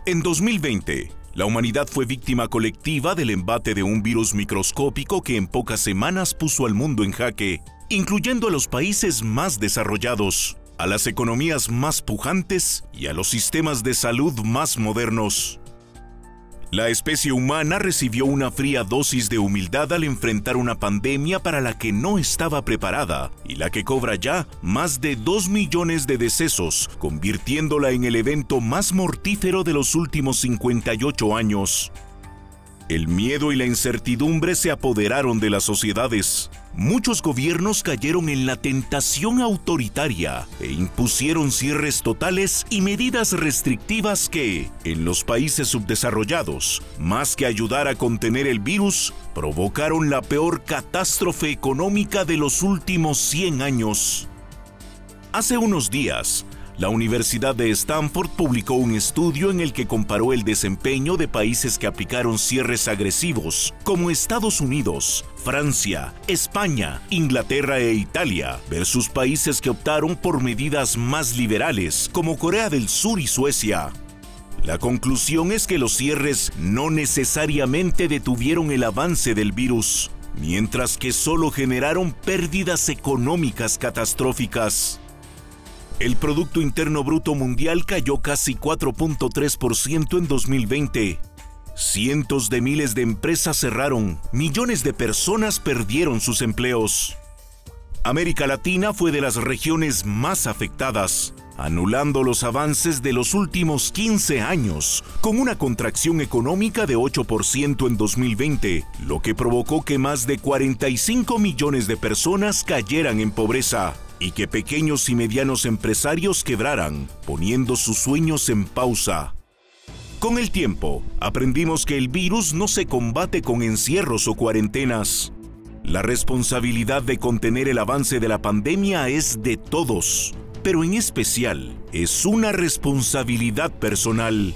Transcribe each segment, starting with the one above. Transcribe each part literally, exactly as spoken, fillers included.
En dos mil veinte, la humanidad fue víctima colectiva del embate de un virus microscópico que en pocas semanas puso al mundo en jaque, incluyendo a los países más desarrollados, a las economías más pujantes y a los sistemas de salud más modernos. La especie humana recibió una fría dosis de humildad al enfrentar una pandemia para la que no estaba preparada y la que cobra ya más de dos millones de decesos, convirtiéndola en el evento más mortífero de los últimos cincuenta y ocho años. El miedo y la incertidumbre se apoderaron de las sociedades. Muchos gobiernos cayeron en la tentación autoritaria e impusieron cierres totales y medidas restrictivas que, en los países subdesarrollados, más que ayudar a contener el virus, provocaron la peor catástrofe económica de los últimos cien años. Hace unos días, la Universidad de Stanford publicó un estudio en el que comparó el desempeño de países que aplicaron cierres agresivos, como Estados Unidos, Francia, España, Inglaterra e Italia, versus países que optaron por medidas más liberales, como Corea del Sur y Suecia. La conclusión es que los cierres no necesariamente detuvieron el avance del virus, mientras que solo generaron pérdidas económicas catastróficas. El Producto Interno Bruto Mundial cayó casi cuatro punto tres por ciento en dos mil veinte. Cientos de miles de empresas cerraron, millones de personas perdieron sus empleos. América Latina fue de las regiones más afectadas, anulando los avances de los últimos quince años, con una contracción económica de ocho por ciento en dos mil veinte, lo que provocó que más de cuarenta y cinco millones de personas cayeran en pobreza y que pequeños y medianos empresarios quebraran, poniendo sus sueños en pausa. Con el tiempo, aprendimos que el virus no se combate con encierros o cuarentenas. La responsabilidad de contener el avance de la pandemia es de todos, pero en especial es una responsabilidad personal.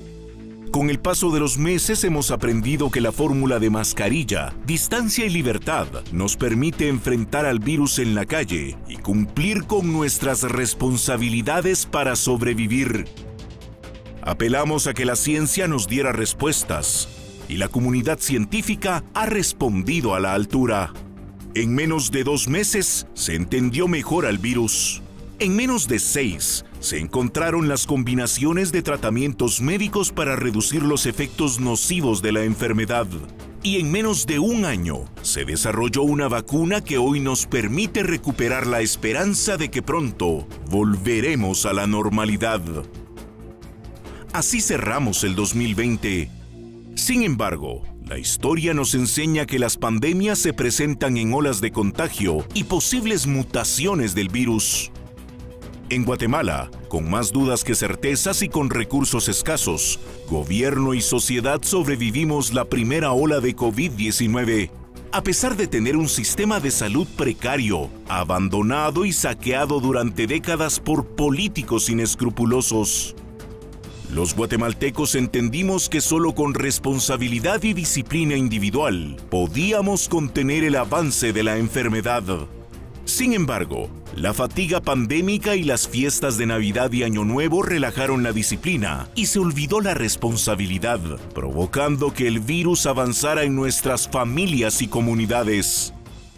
Con el paso de los meses hemos aprendido que la fórmula de mascarilla, distancia y libertad nos permite enfrentar al virus en la calle y cumplir con nuestras responsabilidades para sobrevivir. Apelamos a que la ciencia nos diera respuestas y la comunidad científica ha respondido a la altura. En menos de dos meses se entendió mejor al virus. En menos de seis, se encontraron las combinaciones de tratamientos médicos para reducir los efectos nocivos de la enfermedad. Y en menos de un año, se desarrolló una vacuna que hoy nos permite recuperar la esperanza de que pronto volveremos a la normalidad. Así cerramos el dos mil veinte. Sin embargo, la historia nos enseña que las pandemias se presentan en olas de contagio y posibles mutaciones del virus. En Guatemala, con más dudas que certezas y con recursos escasos, gobierno y sociedad sobrevivimos la primera ola de COVID diecinueve, a pesar de tener un sistema de salud precario, abandonado y saqueado durante décadas por políticos inescrupulosos. Los guatemaltecos entendimos que solo con responsabilidad y disciplina individual podíamos contener el avance de la enfermedad. Sin embargo, la fatiga pandémica y las fiestas de Navidad y Año Nuevo relajaron la disciplina y se olvidó la responsabilidad, provocando que el virus avanzara en nuestras familias y comunidades.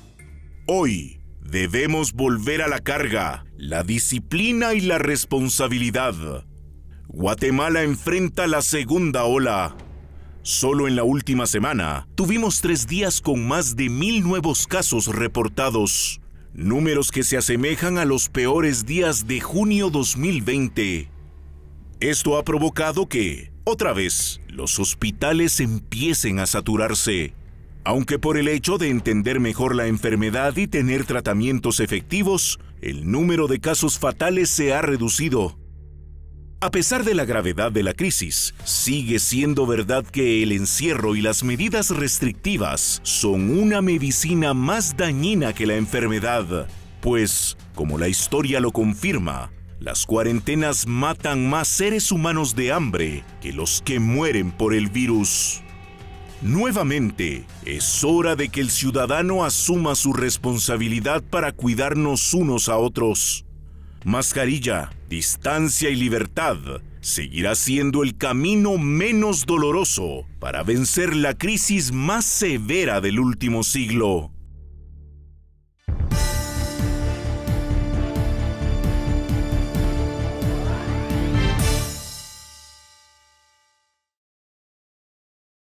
Hoy, debemos volver a la carga, la disciplina y la responsabilidad. Guatemala enfrenta la segunda ola. Solo en la última semana, tuvimos tres días con más de mil nuevos casos reportados. Números que se asemejan a los peores días de junio dos mil veinte. Esto ha provocado que, otra vez, los hospitales empiecen a saturarse. Aunque por el hecho de entender mejor la enfermedad y tener tratamientos efectivos, el número de casos fatales se ha reducido. A pesar de la gravedad de la crisis, sigue siendo verdad que el encierro y las medidas restrictivas son una medicina más dañina que la enfermedad, pues, como la historia lo confirma, las cuarentenas matan más seres humanos de hambre que los que mueren por el virus. Nuevamente, es hora de que el ciudadano asuma su responsabilidad para cuidarnos unos a otros. Mascarilla, distancia y libertad seguirá siendo el camino menos doloroso para vencer la crisis más severa del último siglo.